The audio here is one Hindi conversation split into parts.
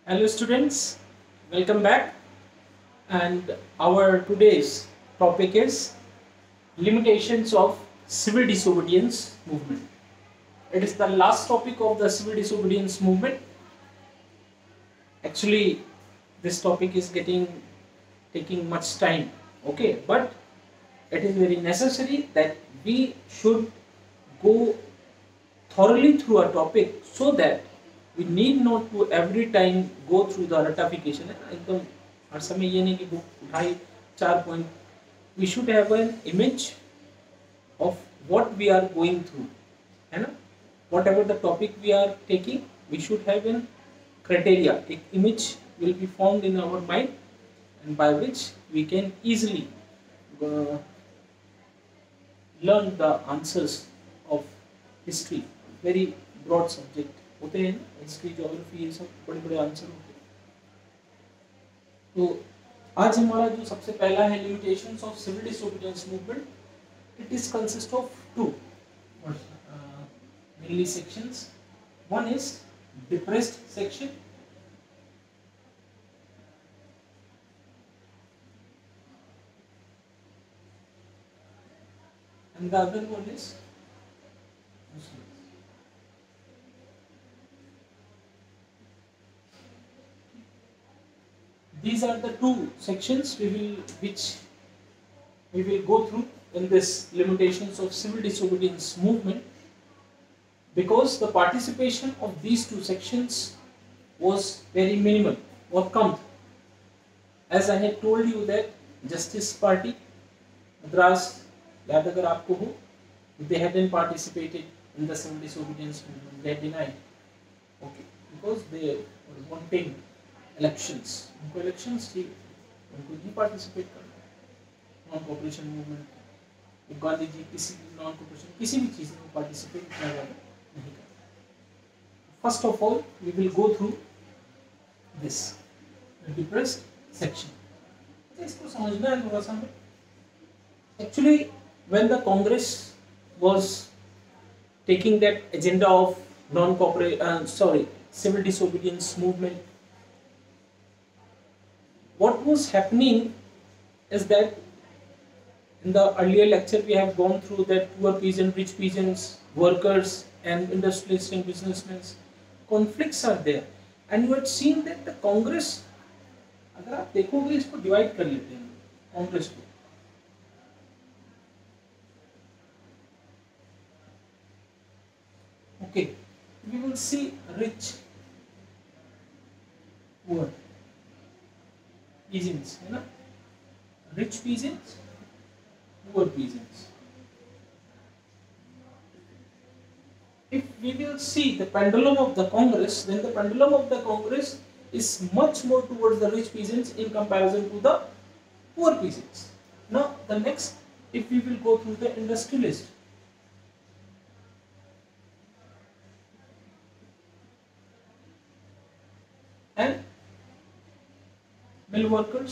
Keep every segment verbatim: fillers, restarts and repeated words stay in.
Hello students, welcome back, and our today's topic is limitations of civil disobedience movement. It is the last topic of the civil disobedience movement. Actually, this topic is getting taking much time, okay, but it is very necessary that we should go thoroughly through a topic so that we need not to every time go through the ratification. एकदम हर समय ये नहीं कि बुक उठाई चार point. We should have an image of what we are going through, है ना? Whatever the topic we are taking, we should have an criteria. एक image will be formed in our mind, and by which we can easily uh, learn the answers of history. Very broad subject होते हैं ना, हिस्ट्री ज्योग्राफी ये सब बड़े बड़े आंसर होते हैं. तो आज हमारा जो सबसे पहला है limitations of civil disobedience movement. It is consist of two mainly sections. One is depressed section and the other one is Muslims. These are the two sections we will which we will go through in this limitations of civil disobedience movement, because the participation of these two sections was very minimal or come. As I had told you that Justice Party Madras, याद अगर आपको हो, they hadn't participated in the civil disobedience movement. They denied, okay, because they were wanting elections. उनको elections थी, उनको नहीं participate करना. Non cooperation movement, Gandhi ji किसी भी नॉन कॉपरेशन किसी भी चीज में पार्टिसिपेट करना नहीं करना. First of all we will go through this depressed section. इसको समझना है थोड़ा सा हमें. Actually when the Congress was taking that agenda of non-cooperate, uh, sorry, civil disobedience movement, what was happening is that in the earlier lecture we have gone through that poor peasant, rich peasants, workers and industrialists and businessmen, conflicts are there, and you had seen that the Congress, अगर आप देखोगे इसको डिवाइड कर लेते हैं कांग्रेस को. Okay, we will see rich, poor peasants, है ना? Rich peasants, poor peasants. If we will see the pendulum of the Congress, then the pendulum of the Congress is much more towards the rich peasants in comparison to the poor peasants. Now, the next, if we will go through the industrialist. And mill workers,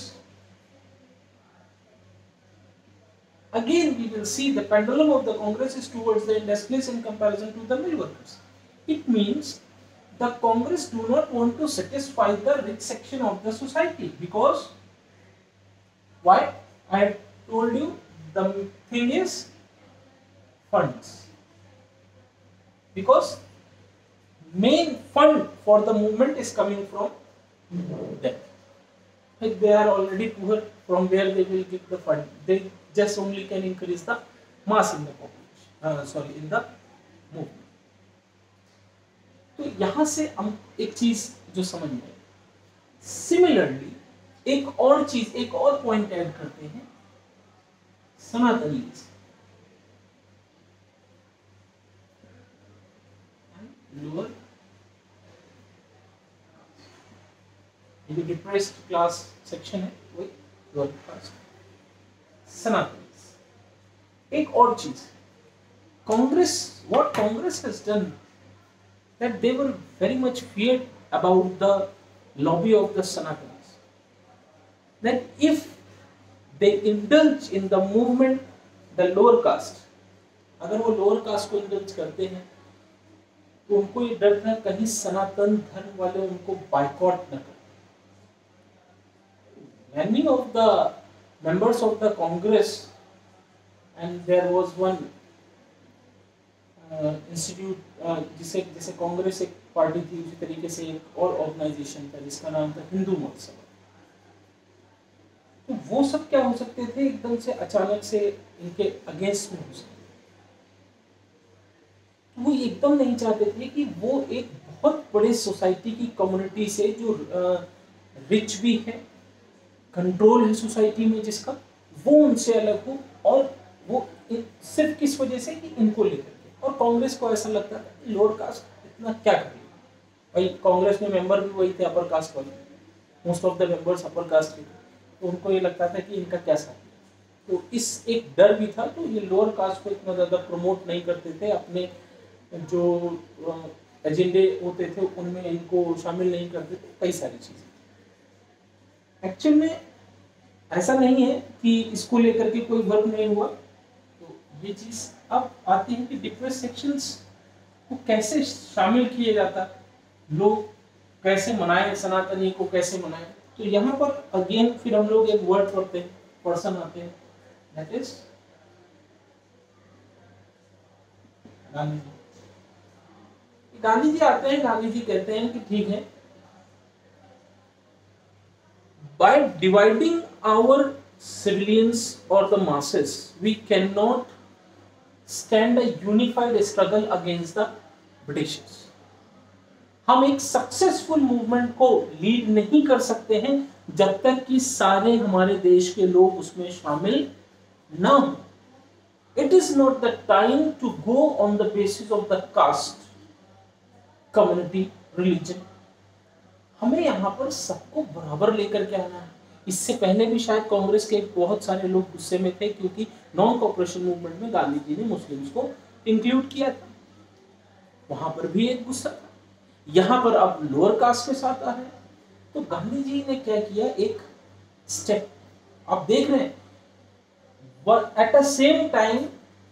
again we will see the pendulum of the Congress is towards the industrialists in comparison to the mill workers. It means the Congress do not want to satisfy the rich section of the society, because why? I have told you the thing is funds, because main fund for the movement is coming from them. If they are already poor, from where they will get the fund? They just only can increase the mass in the population, uh, sorry, in the movement. तो यहाँ से हम एक चीज जो समझ में, सिमिलरली एक और चीज, एक और पॉइंट ऐड करते हैं, सनातनीज, लोअर ये डिप्रेस्ड क्लास सेक्शन है, वही लोअर क्लास सनातनीज. एक और चीज, Congress, what Congress has done, that they were very much feared about the lobby of the Sanatanis, that if they indulge in the movement, the lower caste, अगर वो lower caste को indulge करते हैं तो उनको ये डर था कहीं सनातन धर्म वाले उनको बाइकआउट न करें। Many of the members of the Congress, and there was one uh, institute uh, जिसे जैसे कांग्रेस एक पार्टी थी, उसी तरीके से एक और ऑर्गेनाइजेशन था जिसका नाम था हिंदू महासभा। तो वो सब क्या हो सकते थे, एकदम से अचानक से इनके अगेंस्ट में हो सकते। तो वो एकदम नहीं चाहते थे कि वो एक बहुत बड़े सोसाइटी की कम्युनिटी से जो रिच भी है, कंट्रोल है सोसाइटी में जिसका, वो उनसे अलग हो, और वो सिर्फ किस वजह से कि इनको लेकर के। और कांग्रेस को ऐसा लगता था कि लोअर कास्ट इतना क्या करेगा, भाई कांग्रेस में मेंबर भी वही थे अपर कास्ट वाले, most of the members upper caste के थे, तो उनको ये लगता था कि इनका क्या साथ। तो इस एक डर भी था, तो ये लोअर कास्ट को इतना ज़्यादा प्रमोट नहीं करते थे, अपने जो एजेंडे होते थे उनमें इनको शामिल नहीं करते थे, कई सारी चीज़ें। एक्चुअल में ऐसा नहीं है कि इसको लेकर के कोई वर्क नहीं हुआ। तो ये चीज़ अब आती है कि डिप्रेस सेक्शंस को कैसे शामिल किया जाता, लोग कैसे मनाए, सनातनी को कैसे मनाए। तो यहाँ पर अगेन फिर हम लोग एक वर्ड पढ़ते हैं, पर्सन आते हैं, दैट इज गांधी जी। गांधी जी आते हैं, गांधी जी कहते हैं कि ठीक है, by dividing our civilians or the masses, we cannot stand a unified struggle against the Britishers. हम एक सक्सेसफुल मूवमेंट को लीड नहीं कर सकते हैं जब तक कि सारे हमारे देश के लोग उसमें शामिल ना हो। It is not the time to go on the basis of the caste, community, religion. हमें यहाँ पर सबको बराबर लेकर के आना है। इससे पहले भी शायद कांग्रेस के बहुत सारे लोग गुस्से में थे, क्योंकि नॉन कॉपरेशन मूवमेंट में गांधी जी ने मुस्लिम्स को इंक्लूड किया था, वहां पर भी एक गुस्सा था। यहाँ पर अब लोअर कास्ट के साथ आ रहे हैं, तो गांधी जी ने क्या किया, एक स्टेप आप देख रहे हैं, at the same time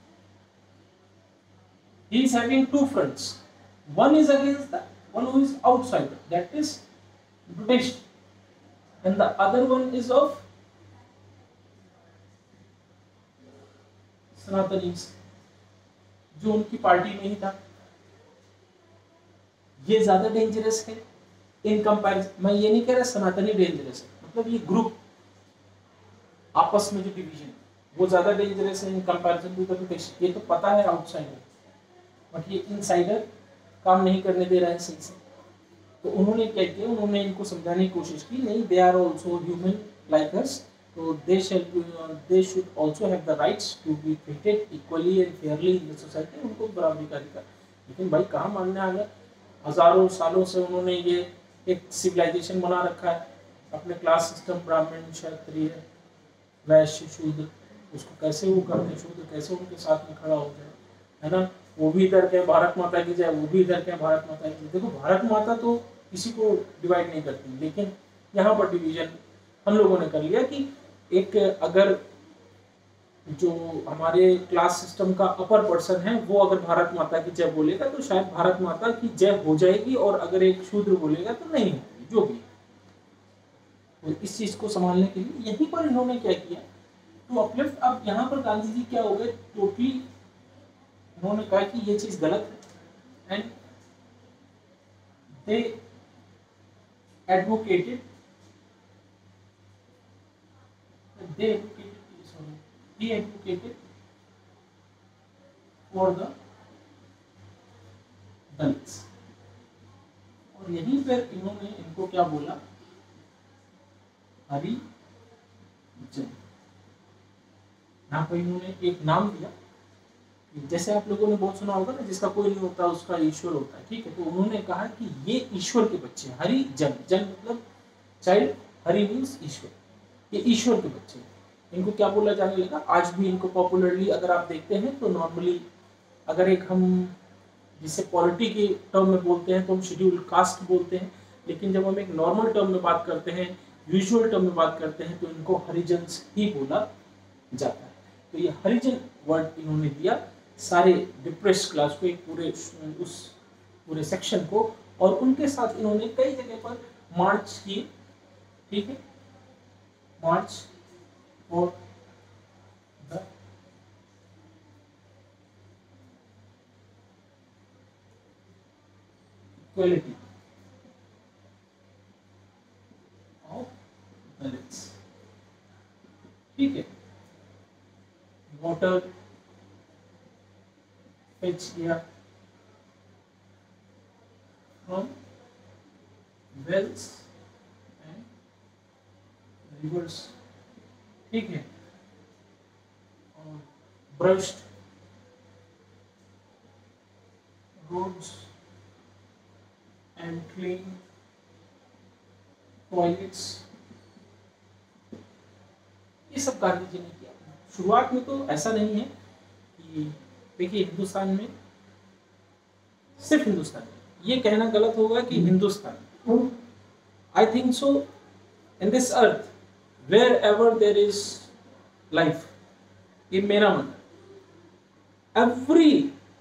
he is having two fronts. One is against the one who is outsider, that is British, and the other one is of Sanatanis, जो उनकी पार्टी में ही था। ये ज्यादा डेंजरस है इन कंपैरिजन। मैं ये नहीं कह रहा सनातनी डेंजरस है, मतलब ये ग्रुप आपस में जो डिवीजन वो ज्यादा डेंजरस है in comparison to the British. ये तो पता है आउटसाइडर, बट ये इनसाइडर काम नहीं करने दे रहा है सही से। तो उन्होंने क्या किया, उन्होंने इनको समझाने की कोशिश की, नहीं, they are also human like us, तो they shall they should also have the rights to be treated equally and fairly in the society. उनको बराबरी का अधिकार। लेकिन भाई कहाँ मानने आ गया, हजारों सालों से उन्होंने ये एक सिविलाइजेशन बना रखा है, अपने क्लास सिस्टम, ब्राह्मण, क्षत्रिय, वैश्य, शूद्र, उसको कैसे वो करते, शूद्र कैसे उनके साथ में खड़ा हो जाए, है ना। वो भी इधर के भारत माता की जय, वो भी इधर के भारत माता की। देखो भारत माता तो किसी को डिवाइड नहीं करती, लेकिन यहाँ पर डिवीजन हम लोगों ने कर लिया कि एक अगर जो हमारे क्लास सिस्टम का अपर पर्सन है वो अगर भारत माता की जय बोलेगा तो शायद भारत माता की जय हो जाएगी, और अगर एक शूद्र बोलेगा तो नहीं होगी, जो भी। तो इस चीज को संभालने के लिए यहीं पर इन्होंने क्या किया, तो अपलिफ्ट। अब यहाँ पर गांधी जी क्या हो गए, टोटली उन्होंने कहा कि ये चीज गलत है, and they advocated they advocated sorry he advocated for the Dalits। और यहीं पर इन्होंने इनको क्या बोला, हरि जन। यहाँ पर इन्होंने एक नाम दिया, जैसे आप लोगों ने बहुत सुना होगा ना, जिसका कोई नहीं होता उसका ईश्वर होता है, ठीक है। तो उन्होंने कहा कि ये ईश्वर के बच्चे हैं, हरि जन। जन मतलब चाइल्ड, हरि मीन्स ईश्वर, ये ईश्वर के बच्चे हैं। इनको क्या बोला जाने लगा, आज भी इनको पॉपुलरली अगर आप देखते हैं तो नॉर्मली अगर एक हम जिसे पॉलिटी के टर्म में बोलते हैं तो हम शेड्यूल्ड कास्ट बोलते हैं, लेकिन जब हम एक नॉर्मल टर्म में बात करते हैं, यूजुअल टर्म में बात करते हैं, तो इनको हरिजन्स ही बोला जाता है। तो ये हरिजन वर्ड इन्होंने दिया सारे डिप्रेस्ड क्लास को, एक पूरे उस पूरे सेक्शन को, और उनके साथ इन्होंने कई जगह पर मार्च किए, ठीक है, march for the equality of Dalits, ठीक है, वाटर फेच किया फ्रॉम वेल्स एंड रिवर्स, ठीक है, और brushed roads and clean toilets, ये सब गांधी जी ने किया। शुरुआत में तो ऐसा नहीं है कि, देखिए हिंदुस्तान में, सिर्फ हिंदुस्तान में, ये कहना गलत होगा कि Hindustan, I think so in this earth wherever there is life, ये मेरा मानना, every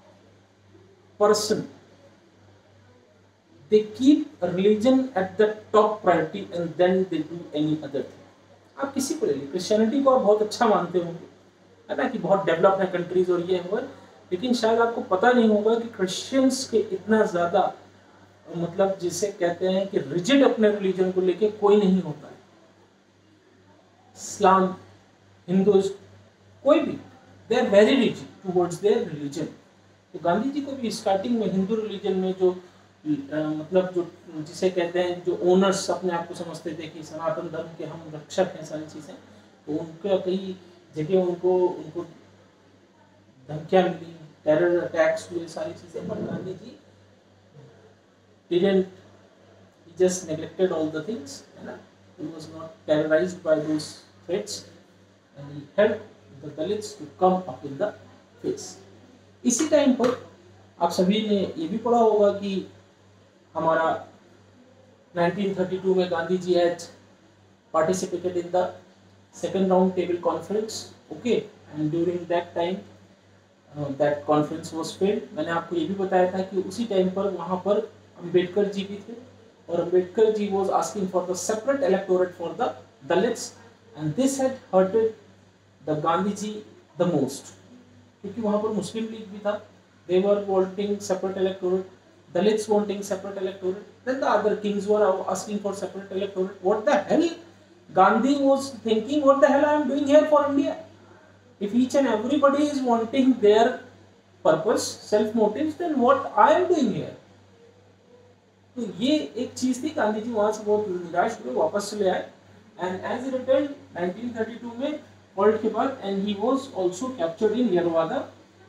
person they keep religion at the top priority and then they do any other thing। आप किसी को ले लीजिए, क्रिश्चियनिटी को आप बहुत अच्छा मानते होंगे, है ना, कि बहुत डेवलप है कंट्रीज और ये है, लेकिन शायद आपको पता नहीं होगा कि क्रिश्चियंस के इतना ज़्यादा, मतलब जिसे कहते हैं कि रिजिड अपने रिलीजन को लेके कोई नहीं होता है। इस्लाम, हिंदूज, कोई भी, they are very rigid towards their religion. तो गांधी जी को भी स्टार्टिंग में हिंदू रिलीजन में जो आ, मतलब जो जिसे कहते हैं, जो ओनर्स अपने आप को समझते थे कि सनातन धर्म के हम रक्षक हैं, सारी चीज़ें, तो उनका कई जगह उनको उनको धमकियाँ मिली, टेरर अटैक्स हुए, सारी चीज़ें, पर Gandhi ji didn't, he just neglected all the things, है ना, he was not terrorized by those threats and he helped the Dalits to come up in the face। इसी टाइम पर आप सभी ने ये भी पढ़ा होगा कि हमारा नाइनटीन थर्टी टू में Gandhi ji has participated in the second round table conference, okay, and during that time uh, that conference was failed। मैंने आपको ये भी बताया था कि उसी टाइम पर वहाँ पर अम्बेडकर जी भी थे, और Ambedkar ji was asking for the separate electorate for the Dalits and this had hurted the Gandhi ji the most, क्योंकि वहाँ पर मुस्लिम लीग भी था, they were wanting separate electorate, Dalits wanting separate electorate, then the other kings were asking for separate electorate। What the hell Gandhi was thinking, what the hell I am doing here for India? If each and everybody is wanting their purpose, self motives, then what I am doing here? तो ये एक चीज थी, गांधी जी वहां से बहुत निराश हुए, वापस चले आए, and as a return nineteen thirty two में वर्ल्ड के बाद, and he was also captured in Yerwada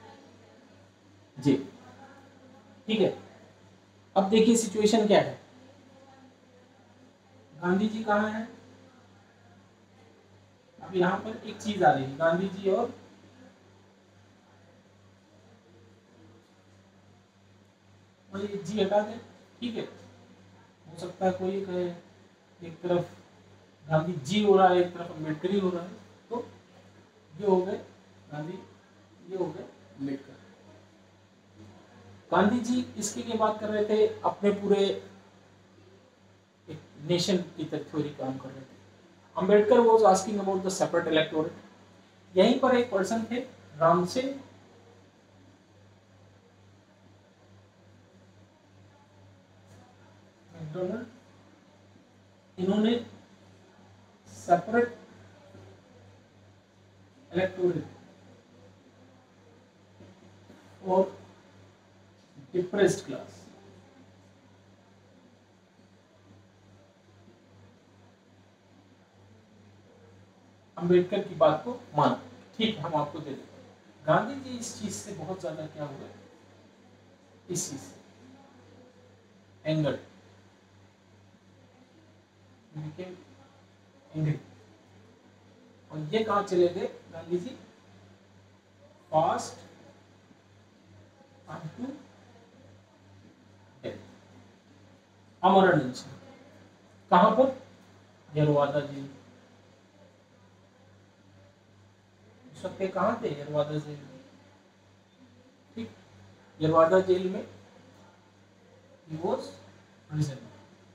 jail, ठीक है। अब देखिए सिचुएशन क्या है, गांधी जी कहाँ हैं, अब यहाँ पर एक चीज आ रही है, गांधी जी और ये जी हटा दें, ठीक है, हो सकता है कोई कहे एक तरफ गांधी जी हो रहा है, एक तरफ अम्बेडकर हो रहा है, तो ये हो गए गांधी, ये हो गए अम्बेडकर। गांधी जी इसके लिए बात कर रहे थे, अपने पूरे एक नेशन की थ्योरी काम कर रहे थे। Ambedkar was asking about the separate electorate. यहीं पर एक पर्सन थे रामसे मैकडोनल्ड, इन्होंने सेपरेट इलेक्टोरेट और डिप्रेस्ड क्लास, अम्बेडकर की बात को माना, ठीक है, हम आपको दे देते हैं। गांधी जी इस चीज से बहुत ज्यादा क्या हुए, इस चीज से एंगर, एंग्री, और ये कहां चले गए Gandhi ji, fast to death, अमरण अनशन, कहां पर, यरवादा जेल। इस वक्त कहां थे, यरवादा जेल में, ठीक, यरवादा जेल में he was present,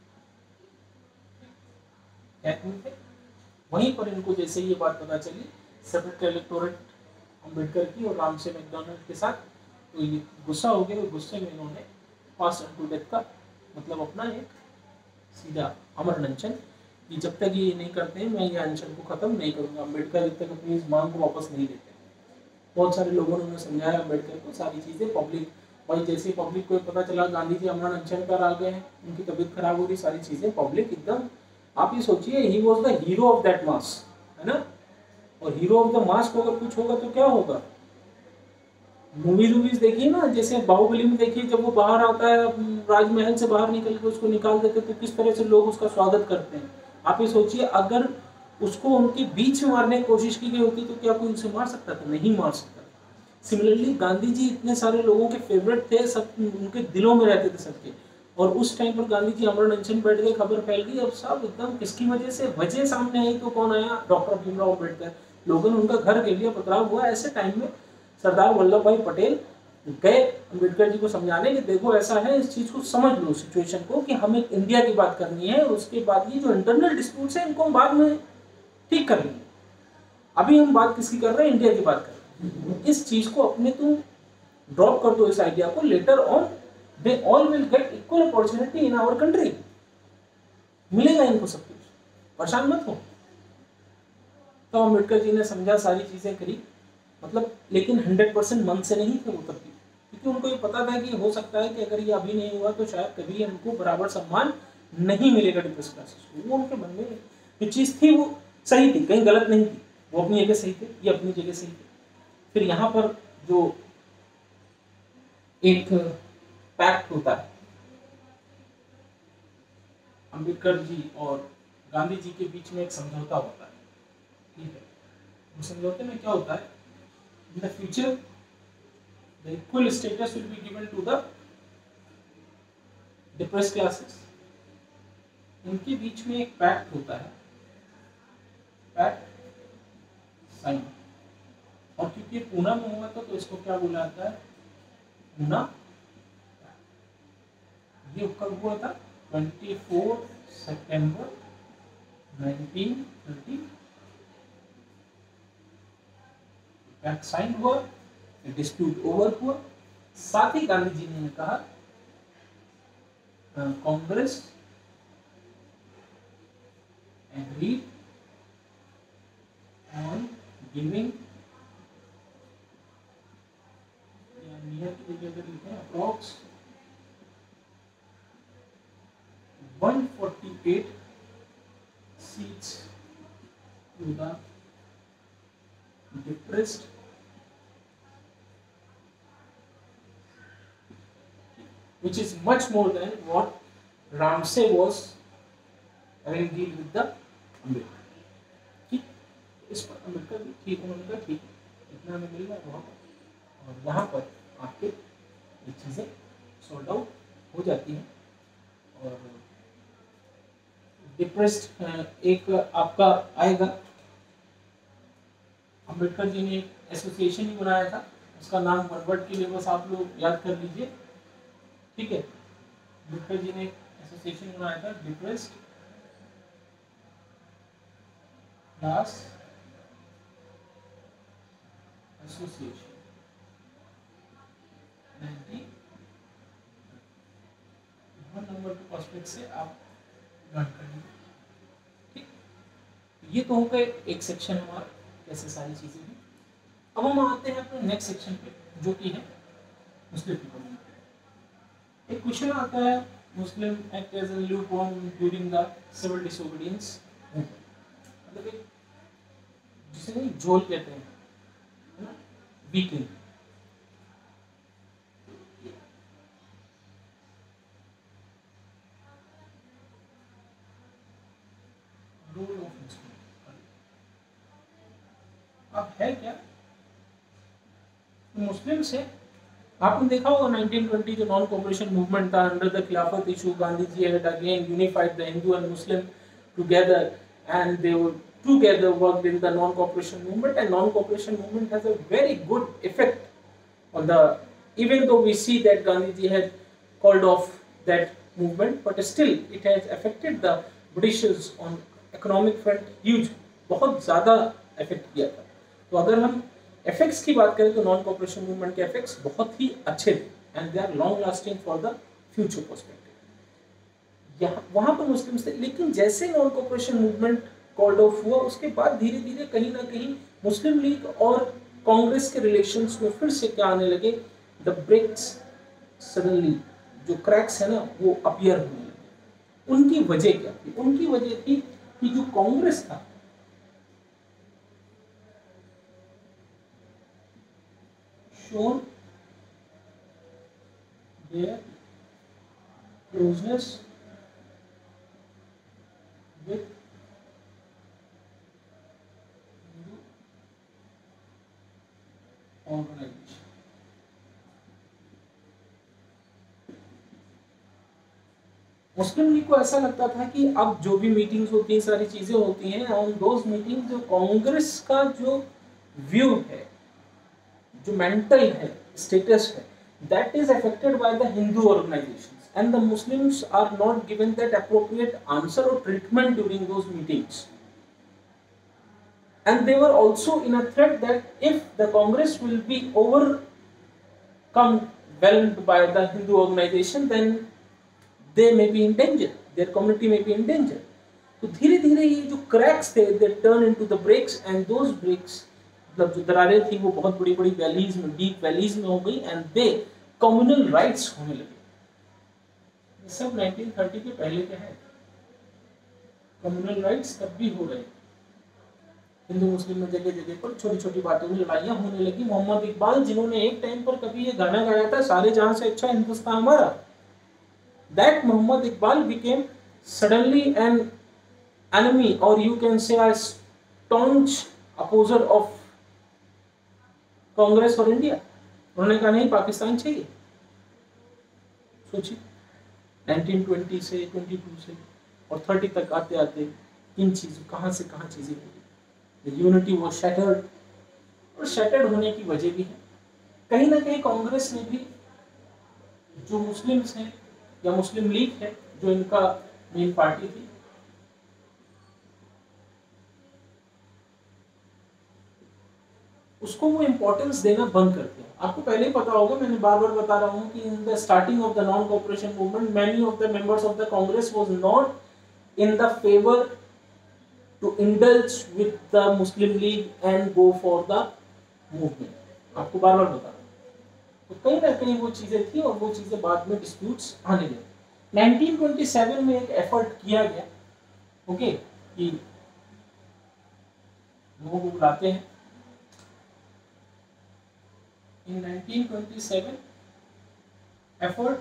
कहते थे। वहीं पर इनको जैसे ये बात पता चली सेपरेट इलेक्टोरेट अम्बेडकर की और रामसे मैकडोनल्ड के साथ, तो ये गुस्सा हो गया और गुस्से में इन्होंने पास टू डेथ का मतलब अपना एक सीधा अमर अनशन कि जब तक ये नहीं करते हैं मैं ये अनशन को खत्म नहीं करूंगा। अम्बेडकर जब तक अपनी इस मांग को वापस नहीं लेते। बहुत सारे लोगों ने उन्हें समझाया अम्बेडकर को सारी चीज़ें, पब्लिक भाई जैसे पब्लिक को पता चला गांधी जी अमर अनशन पर आ गए हैं, उनकी तबीयत खराब हो रही, सारी चीज़ें पब्लिक एकदम, आप ये सोचिए he was the hero of that mass, है ना। और हीरो ऑफ द मास को अगर कुछ होगा तो क्या होगा। मूवीज वूवीज देखिए ना, जैसे बाहुबली में देखिए जब वो बाहर आता है राजमहल से बाहर निकल के उसको निकाल देते तो किस तरह से लोग उसका स्वागत करते हैं। आप ये सोचिए अगर उसको उनके बीच में मारने की कोशिश की गई होती तो क्या कोई उसे मार सकता था? नहीं मार सकता। सिमिलरली गांधी जी इतने सारे लोगों के फेवरेट थे, सब उनके दिलों में रहते थे सबके, और उस टाइम पर गांधी जी अमर अनशन बैठ गए, खबर फैल गई। अब सब एकदम किसकी वजह से वजह सामने आई तो कौन आया? डॉक्टर भीमराव अम्बेडकर। लोगों ने उनका घर के लिए पथराव हुआ। ऐसे टाइम में सरदार वल्लभ भाई पटेल गए अम्बेडकर जी को समझाने कि देखो ऐसा है, इस चीज को समझ लो सिचुएशन को कि हमें इंडिया की बात करनी है, उसके बाद ये जो इंटरनल डिस्प्यूट्स है इनको हम बाद में ठीक कर लेंगे, अभी हम बात किसकी कर रहे हैं? इंडिया की बात कर रहे हैं। इस चीज को अपने तुम ड्रॉप कर दो इस आइडिया को, later on they all will get equal opportunity in our country, मिलेगा इनको सब कुछ, परेशान मत हो। तो अम्बेडकर जी ने समझा, सारी चीजें करी, मतलब लेकिन हंड्रेड परसेंट मन से नहीं थे वो तब भी, क्योंकि उनको ये पता था कि हो सकता है कि अगर ये अभी नहीं हुआ तो शायद कभी उनको बराबर सम्मान नहीं मिलेगा डिप्रेस क्लासेस को। वो उनके मन में जो चीज थी वो सही थी, कहीं गलत नहीं थी, वो अपनी जगह सही थे, ये अपनी जगह सही थे। फिर यहाँ पर जो एक पैक्ट होता है अम्बेडकर जी और गांधी जी के बीच में, एक समझौता होता है, ठीक है। उस समझौते में क्या होता है? In the future, the equal status will be given to the depressed classes. उनके बीच में एक पैक्ट होता है, पैक्ट साइन, और क्योंकि पूना में हुआ था तो इसको क्या बोला जाता है? पूना। ये कब हुआ था? चौबीस सितंबर नाइनटीन थर्टी। पैक्ट साइन हुआ, डिस्प्यूट ओवर हुआ। साथ ही गांधी जी ने कहा Congress agreed on giving approx one forty-eight seats to the depressed which is much more than what Ramsay was having deal with the Ambedkar. ठीक, इस पर अम्बेडकर भी ठीक, उन्होंने कहा ठीक इतना हमें मिल रहा है वहाँ पर, और यहाँ पर आपके ये चीज़ें सॉर्ट आउट हो जाती हैं। और डिप्रेस्ड एक आपका आएगा, अम्बेडकर जी ने एक एसोसिएशन ही बनाया था, उसका नाम वन वर्ड के लिए बस आप लोग याद कर लीजिए, ठीक है। अम्बेडकर जी ने एक एसोसिएशन बनाया था, डिप्रेस्ड क्लास एसोसिएशन, नंबर के पर्सपेक्ट से आप लर्न करेंगे, ठीक। ये तो हो गए एक सेक्शन हमारा, कैसे सारी चीजें हैं। अब हम आते हैं अपने नेक्स्ट सेक्शन पे, जो कि है मुस्लिम कम्युनिटी। एक क्वेश्चन आता है, Muslim act as an lukewarm during the civil disobedience movement, मतलब एक जिसे नहीं झोल कहते हैं, है ना, वीकलिंग। अब है क्या मुस्लिम से, आपने देखा होगा नाइनटीन ट्वेंटी जो नॉन कोऑपरेशन मूवमेंट था under the Khilafat issue, Gandhi ji had again unified the Hindu and Muslim together and they were together worked in the non cooperation movement, and non cooperation movement has a very good effect on the, even though we see that Gandhi ji had called off that movement, but still it has affected the Britishers on economic front huge, बहुत ज़्यादा affect किया था। तो अगर हम effects की बात करें तो non cooperation movement के effects बहुत ही अच्छे थे and they are long lasting for the future perspective। यहाँ वहाँ पर मुस्लिम्स थे, लेकिन जैसे non cooperation movement called off हुआ उसके बाद धीरे धीरे कहीं ना कहीं मुस्लिम लीग और कांग्रेस के रिलेशंस में फिर से क्या आने लगे, द ब्रेक्स सडनली, जो क्रैक्स है ना वो अपीयर होने लगे। उनकी वजह क्या थी? उनकी वजह थी कि जो कांग्रेस था shown their closeness with organization। Muslim League को ऐसा लगता था कि अब जो भी मीटिंग्स होती हैं, सारी चीजें होती हैं, ऑन दोज मीटिंग जो कांग्रेस का जो व्यू है, जो मेंटल है, स्टेटस है, that is affected by the Hindu organizations and the Muslims are not given that appropriate answer or treatment during those meetings, and they were also in a threat that if the Congress will be overcome whelmed by the Hindu organization, then they may be in danger, their community may be in danger। तो धीरे धीरे ये जो cracks थे they turn into the breaks, and those breaks मतलब जो दरारें थी वो बहुत बड़ी बड़ी वैलीज में, डीप वैलीज में हो गई, एंड दे कम्युनल राइट्स होने लगे। ये सब नाइनटीन थर्टी के पहले के हैं। कम्युनल राइट्स तब भी हो रहे, हिंदू मुस्लिम में जगह जगह पर छोटी छोटी बातों में लड़ाइयाँ होने लगी। मोहम्मद इकबाल जिन्होंने एक टाइम पर कभी ये गाना गाया था, सारे जहां से अच्छा हिंदुस्तान हमारा, that Mohammad Iqbal became suddenly an enemy और you can say a staunch opposer of Congress और इंडिया। उन्होंने कहा नहीं पाकिस्तान चाहिए। सोचिए नाइनटीन ट्वेंटी से ट्वेंटी टू से और थर्टी तक आते आते इन चीजों कहां से कहां चीजें हुई, यूनिटी वो शैटर्ड, और शैटर्ड होने की वजह भी है कहीं ना कहीं कांग्रेस ने भी, जो मुस्लिम्स हैं या मुस्लिम लीग है जो इनका मेन पार्टी थी, उसको वो इंपॉर्टेंस देना बंद करते हैं। आपको पहले ही पता होगा, मैंने बार बार बता रहा हूँ कि in the starting of the non cooperation movement many of the members of the Congress was not in the favour to indulge with the Muslim League and go for the movement. आपको बार बार बता रहा हूँ। तो कहीं ना कहीं वो चीजें थी और वो चीजें बाद में डिस्प्यूट्स आने लगे। नाइनटीन ट्वेंटी सेवन में एक एफर्ट किया गया, ओके, कि लोगों को बुलाते हैं। In nineteen twenty-seven, effort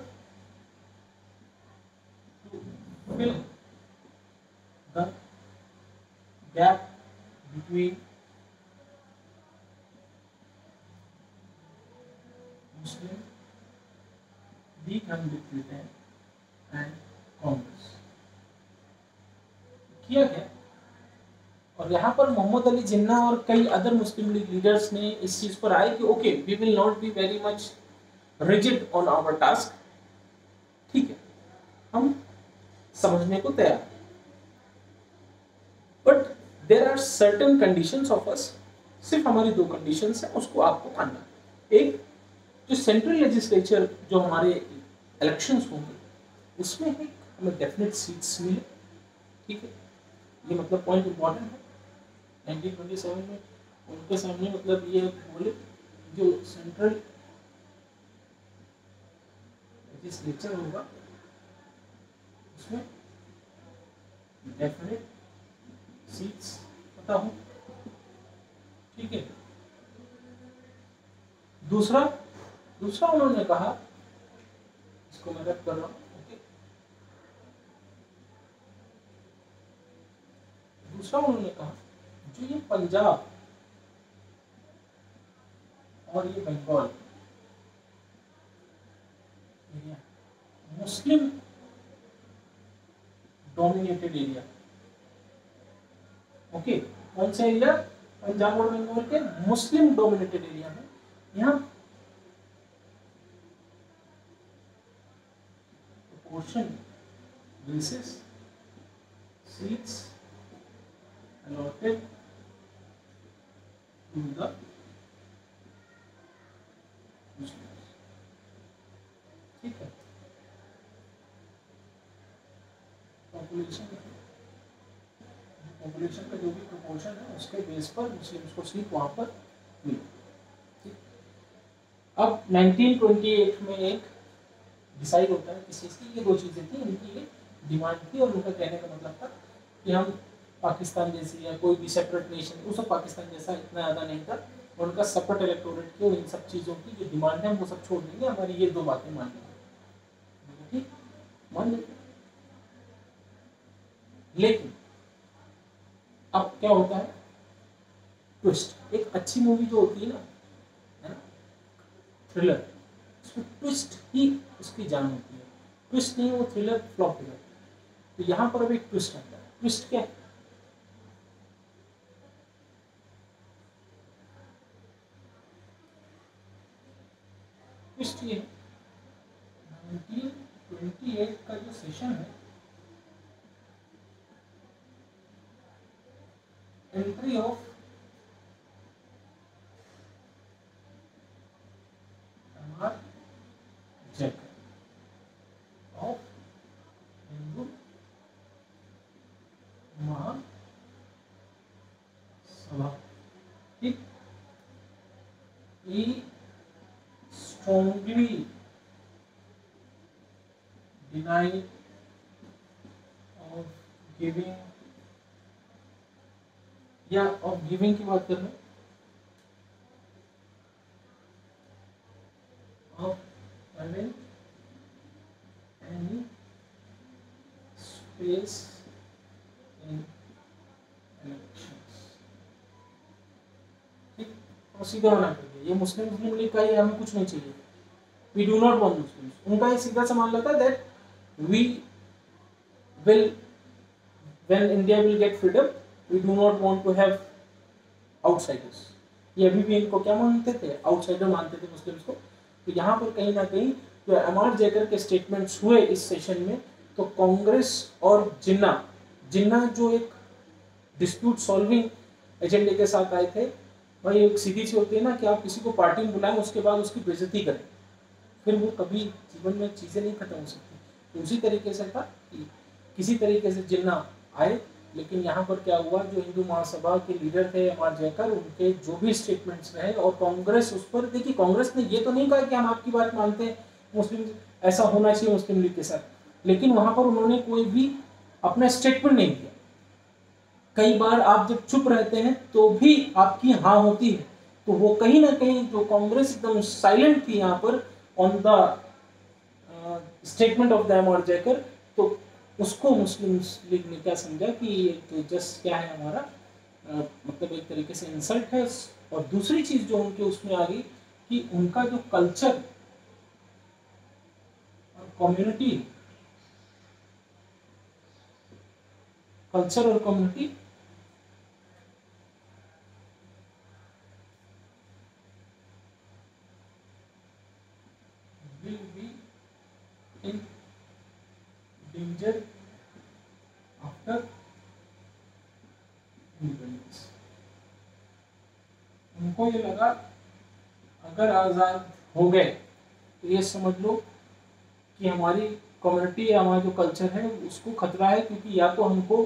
to fill the gap between Muslim League Undivided and Congress किया गया, और यहाँ पर मोहम्मद अली जिन्ना और कई अदर मुस्लिम लीग लीडर्स ने इस चीज पर आए कि okay we will not be very much rigid on our task, ठीक है, हम समझने को तैयार हैं, but there are certain conditions of us, सिर्फ हमारी दो कंडीशंस हैं, उसको आपको मानना। एक, जो सेंट्रल लेजिस्लेचर जो हमारे इलेक्शंस होंगे उसमें एक हमें डेफिनेट सीट्स मिले, ठीक है, ये मतलब पॉइंट इंपॉर्टेंट है। नाइनटीन ट्वेंटी सेवन में उनके सामने मतलब ये बोले जो सेंट्रल लेजिस्लेचर होगा उसमें डेफिनेट सीट्स पता हो, ठीक है। दूसरा दूसरा उन्होंने कहा, इसको मैं रद्द कर रहा हूं, दूसरा उन्होंने कहा जो ये पंजाब और ये Bengal area Muslim dominated area, okay, कौन सा एरिया? पंजाब और बंगाल के मुस्लिम डोमिनेटेड एरिया में, यहाँ portion basis seats allotted to the Muslims. ठीक है, पॉपुलेशन पॉपुलेशन का जो भी प्रोपोर्शन है उसके बेस पर मुस्लिम्स को सीट वहां पर मिली। अब नाइनटीन ट्वेंटी एट में एक डिसाइड होता है किस चीज़ की, ये दो चीज़ें थी, इनकी एक डिमांड थी और उनका कहने का मतलब था कि हम पाकिस्तान जैसी या कोई भी सेपरेट नेशन, वो सब पाकिस्तान जैसा इतना ज़्यादा नहीं था, उनका सेपरेट इलेक्टोरेट की और इन सब चीज़ों की जो डिमांड है हम वो सब छोड़ देंगे, हमारी ये दो बातें मान लेंगे, ठीक मान लेंगे। लेकिन अब क्या होता है, ट्विस्ट। एक अच्छी मूवी जो होती है ना, है ना, थ्रिलर, उसमें ट्विस्ट ही उसकी जान होती है, ट्विस्ट नहीं वो थ्रिलर फ्लॉप हो जाती है। तो यहाँ पर अब एक ट्विस्ट आता है। ट्विस्ट क्या है? ट्विस्ट ये नाइनटीन ट्वेंटी एट का जो सेशन है, entry of M R Jacob of Hindu Mahasabha, ठीक, he strongly denied of giving, या ऑफ गिविंग की बात कर रहे हैं, of having any space in elections, ठीक, और सीधा मना कर दिया, ये मुस्लिम मुस्लिम लीग का, ये हमें कुछ नहीं चाहिए, we do not want Muslims. उनका ये सीधा सा मान लेता है that we will, when India will get freedom, we do not want to have outsiders। ये अभी भी इनको क्या मानते थे, आउटसाइडर मानते थे मुस्लिम्स को। तो यहाँ पर कहीं ना कहीं जो एम आर जैकर के स्टेटमेंट्स हुए इस सेशन में, तो कांग्रेस और जिन्ना जिन्ना जो एक डिस्प्यूट सॉल्विंग एजेंडे के साथ आए थे, वही एक सीधी सी होती है ना कि आप किसी को पार्टी में बुलाएं उसके बाद उसकी बेइज्जती करें, फिर वो कभी जीवन में चीज़ें नहीं खत्म हो सकती। तो उसी तरीके से था कि किसी तरीके से जिन्ना आए, लेकिन यहाँ पर क्या हुआ, जो हिंदू महासभा के लीडर थे एम आर जयकर, उनके जो भी स्टेटमेंट्स रहे, और कांग्रेस उस पर, देखिए कांग्रेस ने ये तो नहीं कहा कि हम आपकी बात मानते हैं, मुस्लिम ऐसा होना चाहिए मुस्लिम लीग के साथ, लेकिन वहां पर उन्होंने कोई भी अपना स्टेटमेंट नहीं दिया। कई बार आप जब चुप रहते हैं तो भी आपकी हाँ होती है, तो वो कहीं ना कहीं जो कांग्रेस एकदम साइलेंट थी यहाँ पर on the statement of the M R Jayakar, तो उसको मुस्लिम लीग ने क्या समझा कि ये तो जस्ट क्या है हमारा, आ, मतलब एक तरीके से इंसल्ट है। और दूसरी चीज जो उनके उसमें आ गई कि उनका जो कल्चर और कम्युनिटी, कल्चर और community will be in danger after independence। उनको ये लगा अगर आजाद हो गए तो ये समझ लो कि हमारी कम्युनिटी या हमारा जो कल्चर है उसको खतरा है, क्योंकि या तो हमको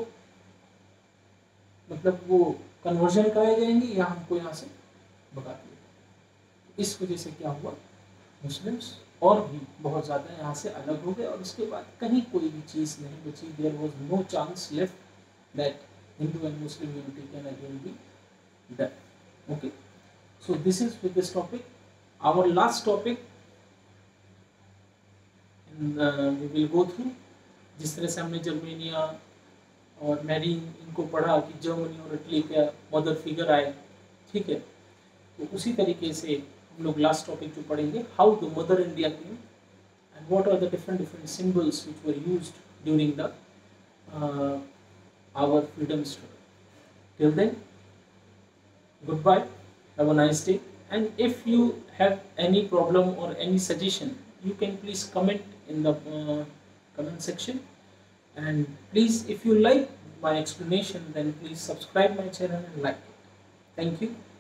मतलब वो कन्वर्जन कराए जाएंगे या हमको यहाँ से भगा दिया। इस वजह से क्या हुआ, मुस्लिम्स और भी बहुत ज़्यादा यहाँ से अलग हो गए, और उसके बाद कहीं कोई भी चीज़ नहीं बची। There was no chance left that Hindu and Muslim unity can again be done. Okay, so this is with this topic our last topic we will go through. जिस तरह से हमने जर्मेनिया और मैरीन इनको पढ़ा कि जर्मनी और इटली का मदर फिगर आए, ठीक है, तो उसी तरीके से हम लोग लास्ट टॉपिक जो पढ़ेंगे, how the mother India came and what are the different different symbols which were used during the our freedom struggle. Till then, goodbye, have a nice day, and if you have any problem or any suggestion, you can please comment in the uh, comment section. And please, if you like my explanation, then please subscribe my channel and like it. Thank you.